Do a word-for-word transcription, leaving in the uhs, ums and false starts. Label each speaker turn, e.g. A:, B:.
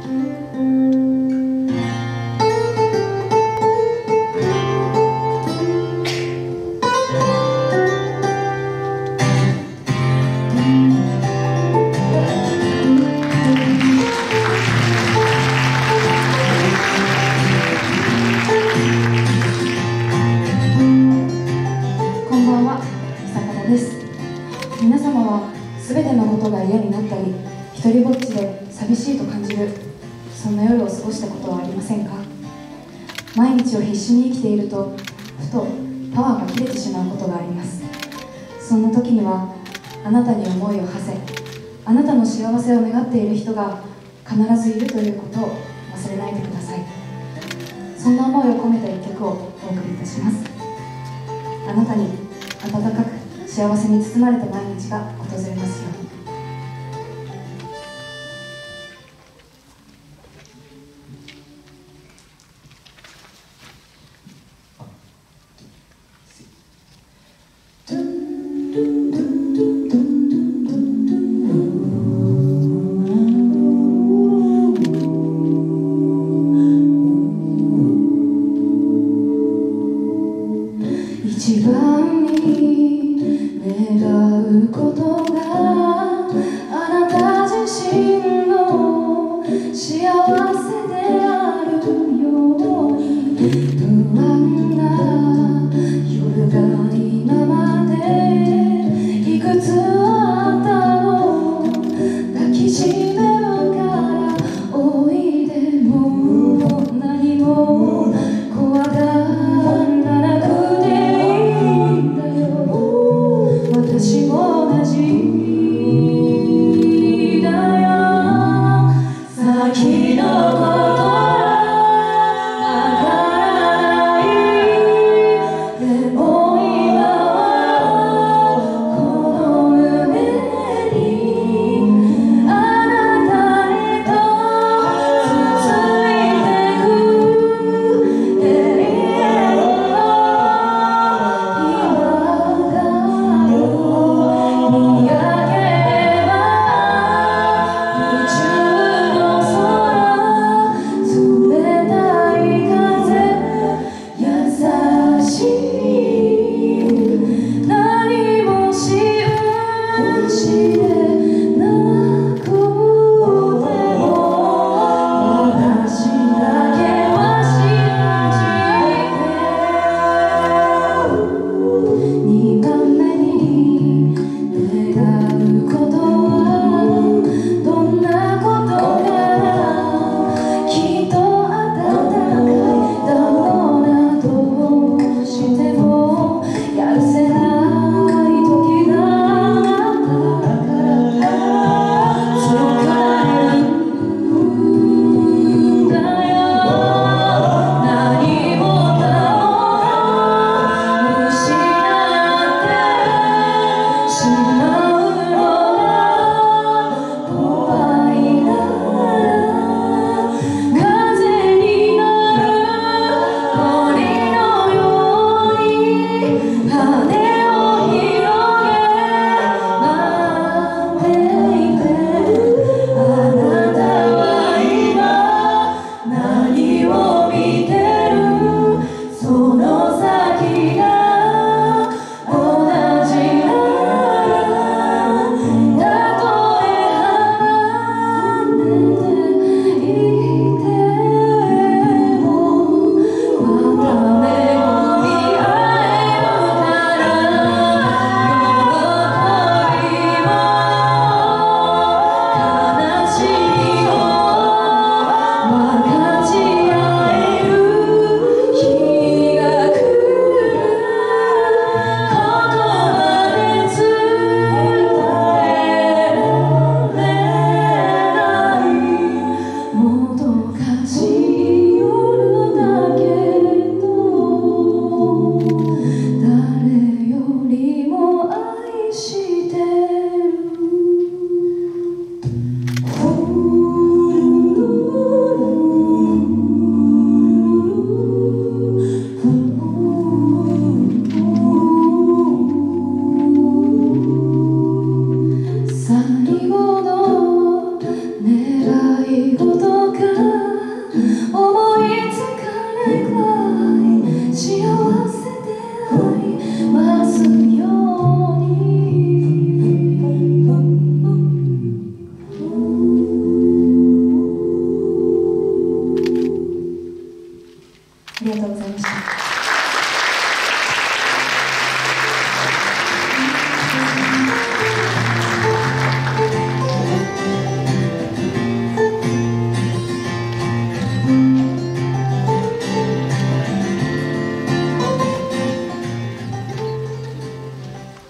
A: 皆様は全てのことが嫌になったり、一人ぼっちで寂しいと感じる、そんな夜を過ごしたことはありませんか？毎日を必死に生きていると、ふとパワーが切れてしまうことがあります。そんな時には、あなたに思いを馳せ、あなたの幸せを願っている人が必ずいるということを忘れないでください。そんな思いを込めた一曲をお送りいたします。あなたに温かく幸せに包まれた毎日が訪れますように。一番に願うことがあなた自身の幸せであるように、不安な夜が今までいくつあったの、抱きしめるからおいで、もう何も怖がらなくて私も同じだよ。先のことはわからない。でも今はこの胸にあなたへと続いてく永遠の今だよ。見上げれば宇宙の空、 りがとうございました。